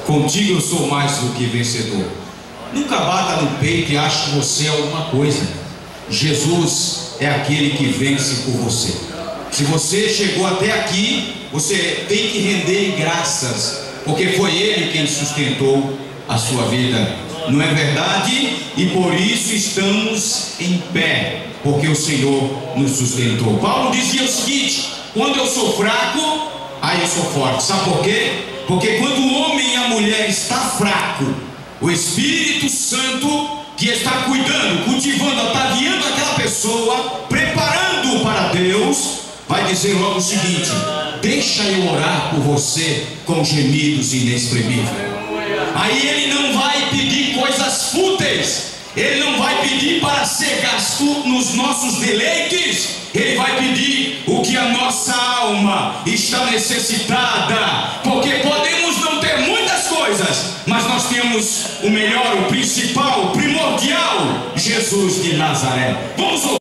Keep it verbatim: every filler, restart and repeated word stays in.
Contigo eu sou mais do que vencedor. Nunca bata no peito e ache que você é alguma coisa. Jesus é aquele que vence por você. Se você chegou até aqui, você tem que render graças, porque foi Ele quem sustentou a sua vida. Não é verdade? E por isso estamos em pé, porque o Senhor nos sustentou. Paulo dizia o seguinte: quando eu sou fraco, aí eu sou forte. Sabe por quê? Porque quando o homem e a mulher está fraco, o Espírito Santo, que está cuidando, cultivando, ataviando aquela pessoa, preparando para Deus, vai dizer logo o seguinte: deixa eu orar por você com gemidos inexprimíveis. Aí ele não vai pedir coisas fúteis, ele não vai pedir para ser gasto nos nossos deleites, ele vai pedir o que a nossa alma está necessitada, porque podemos não ter muitas coisas, mas nós temos o melhor, o principal, o primordial, Jesus de Nazaré. Vamos ouvir.